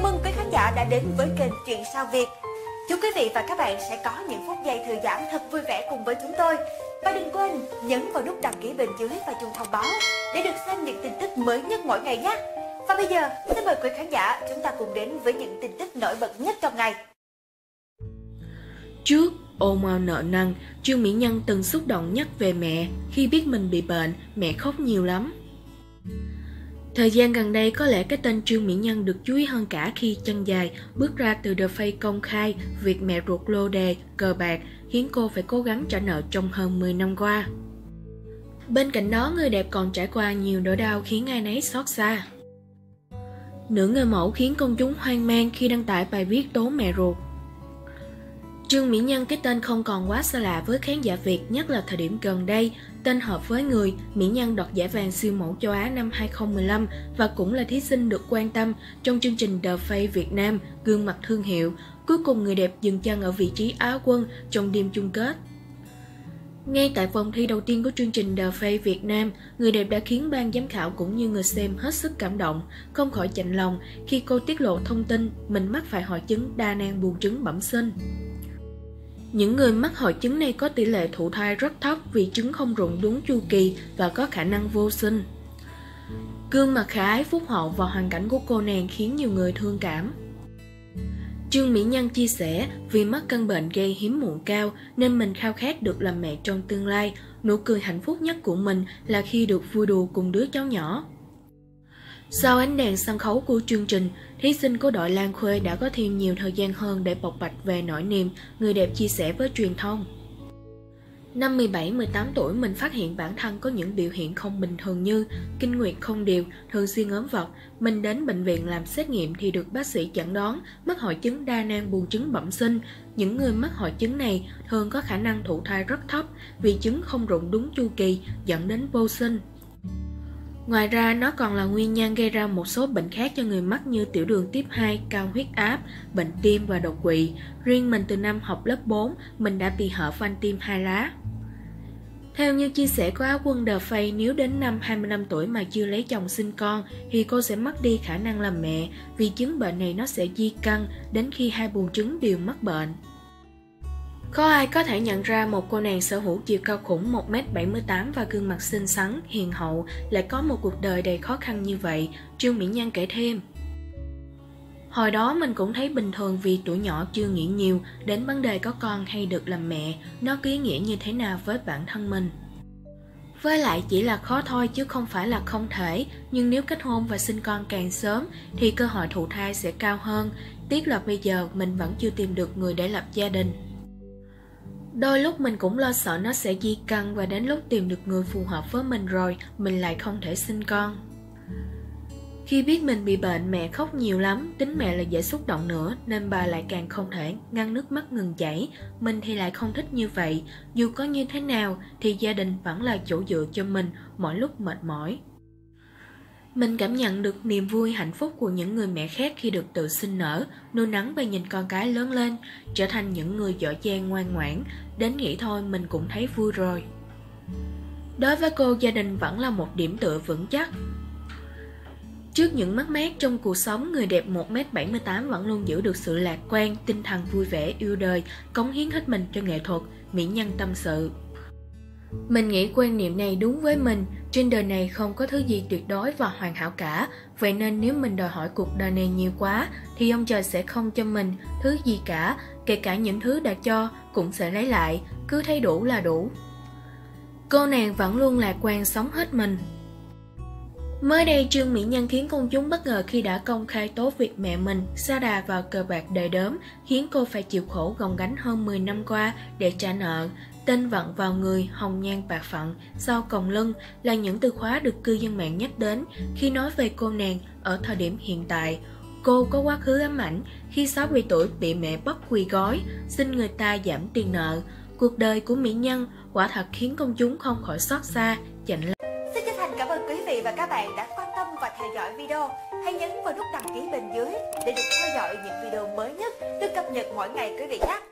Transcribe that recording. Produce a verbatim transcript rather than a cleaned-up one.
mừng quý khán giả đã đến với kênh Chuyện Sao Việt. Chúc quý vị và các bạn sẽ có những phút giây thư giãn thật vui vẻ cùng với chúng tôi. Và đừng quên nhấn vào nút đăng ký bên dưới và chuông thông báo để được xem những tin tức mới nhất mỗi ngày nhé. Và bây giờ, xin mời quý khán giả chúng ta cùng đến với những tin tức nổi bật nhất trong ngày. Trước ồn ào nợ nần, Trương Mỹ Nhân từng xúc động nhắc về mẹ. Khi biết mình bị bệnh, mẹ khóc nhiều lắm. Thời gian gần đây, có lẽ cái tên Trương Mỹ Nhân được chú ý hơn cả khi chân dài bước ra từ The Face công khai việc mẹ ruột lô đề, cờ bạc, khiến cô phải cố gắng trả nợ trong hơn mười năm qua. Bên cạnh đó, người đẹp còn trải qua nhiều nỗi đau khiến ai nấy xót xa. Nữ người mẫu khiến công chúng hoang mang khi đăng tải bài viết tố mẹ ruột. Trương Mỹ Nhân, cái tên không còn quá xa lạ với khán giả Việt, nhất là thời điểm gần đây. Tên hợp với người, Mỹ Nhân đoạt giải vàng siêu mẫu châu Á năm hai không một lăm và cũng là thí sinh được quan tâm trong chương trình The Face Việt Nam, gương mặt thương hiệu. Cuối cùng người đẹp dừng chân ở vị trí Á quân trong đêm chung kết. Ngay tại vòng thi đầu tiên của chương trình The Face Việt Nam, người đẹp đã khiến ban giám khảo cũng như người xem hết sức cảm động, không khỏi chạnh lòng khi cô tiết lộ thông tin mình mắc phải hội chứng đa nang buồng trứng bẩm sinh. Những người mắc hội chứng này có tỷ lệ thụ thai rất thấp vì trứng không rụng đúng chu kỳ và có khả năng vô sinh. Gương mặt khả ái phúc hậu và hoàn cảnh của cô nàng khiến nhiều người thương cảm. Trương Mỹ Nhân chia sẻ, vì mắc căn bệnh gây hiếm muộn cao nên mình khao khát được làm mẹ trong tương lai. Nụ cười hạnh phúc nhất của mình là khi được vui đùa cùng đứa cháu nhỏ. Sau ánh đèn sân khấu của chương trình, thí sinh của đội Lan Khuê đã có thêm nhiều thời gian hơn để bộc bạch về nỗi niềm, người đẹp chia sẻ với truyền thông. Năm mười bảy mười tám tuổi, mình phát hiện bản thân có những biểu hiện không bình thường như kinh nguyệt không đều, thường xuyên ốm vặt. Mình đến bệnh viện làm xét nghiệm thì được bác sĩ chẩn đoán mắc hội chứng đa nang buồng trứng bẩm sinh. Những người mắc hội chứng này thường có khả năng thụ thai rất thấp vì trứng không rụng đúng chu kỳ dẫn đến vô sinh. Ngoài ra, nó còn là nguyên nhân gây ra một số bệnh khác cho người mắc như tiểu đường tuyếp hai, cao huyết áp, bệnh tim và đột quỵ. Riêng mình từ năm học lớp bốn, mình đã bị hở van tim hai lá. Theo như chia sẻ của Á quân The Face, nếu đến năm hai mươi lăm tuổi mà chưa lấy chồng sinh con thì cô sẽ mất đi khả năng làm mẹ vì chứng bệnh này nó sẽ di căn đến khi hai buồng trứng đều mắc bệnh. Có ai có thể nhận ra một cô nàng sở hữu chiều cao khủng một mét bảy mươi tám và gương mặt xinh xắn, hiền hậu lại có một cuộc đời đầy khó khăn như vậy, Trương Mỹ Nhân kể thêm. Hồi đó mình cũng thấy bình thường vì tuổi nhỏ chưa nghĩ nhiều đến vấn đề có con hay được làm mẹ, nó có ý nghĩa như thế nào với bản thân mình. Với lại chỉ là khó thôi chứ không phải là không thể, nhưng nếu kết hôn và sinh con càng sớm thì cơ hội thụ thai sẽ cao hơn. Tiếc là bây giờ mình vẫn chưa tìm được người để lập gia đình. Đôi lúc mình cũng lo sợ nó sẽ di căn và đến lúc tìm được người phù hợp với mình rồi, mình lại không thể sinh con. Khi biết mình bị bệnh, mẹ khóc nhiều lắm, tính mẹ là dễ xúc động nữa nên bà lại càng không thể ngăn nước mắt ngừng chảy. Mình thì lại không thích như vậy, dù có như thế nào thì gia đình vẫn là chỗ dựa cho mình mỗi lúc mệt mỏi. Mình cảm nhận được niềm vui hạnh phúc của những người mẹ khác khi được tự sinh nở, nuôi nấng và nhìn con cái lớn lên, trở thành những người giỏi giang ngoan ngoãn. Đến nghĩ thôi mình cũng thấy vui rồi. Đối với cô, gia đình vẫn là một điểm tựa vững chắc. Trước những mất mát trong cuộc sống, người đẹp một mét bảy mươi tám vẫn luôn giữ được sự lạc quan, tinh thần vui vẻ, yêu đời, cống hiến hết mình cho nghệ thuật, Mỹ Nhân tâm sự. Mình nghĩ quan niệm này đúng với mình, trên đời này không có thứ gì tuyệt đối và hoàn hảo cả, vậy nên nếu mình đòi hỏi cuộc đời này nhiều quá thì ông trời sẽ không cho mình thứ gì cả, kể cả những thứ đã cho cũng sẽ lấy lại, cứ thấy đủ là đủ. Cô nàng vẫn luôn lạc quan sống hết mình. Mới đây, Trương Mỹ Nhân khiến công chúng bất ngờ khi đã công khai tố việc mẹ mình sa đà vào cờ bạc đời đớm, khiến cô phải chịu khổ gồng gánh hơn mười năm qua để trả nợ. Tên vận vào người, hồng nhan bạc phận, sau còng lưng là những từ khóa được cư dân mạng nhắc đến khi nói về cô nàng ở thời điểm hiện tại. Cô có quá khứ ám ảnh khi sáu mươi tuổi bị mẹ bắt quỳ gói, xin người ta giảm tiền nợ. Cuộc đời của Mỹ Nhân quả thật khiến công chúng không khỏi xót xa, chạnh lòng. Xin chân thành cảm ơn quý vị và các bạn đã quan tâm và theo dõi video. Hãy nhấn vào nút đăng ký bên dưới để được theo dõi những video mới nhất được cập nhật mỗi ngày quý vị nhé.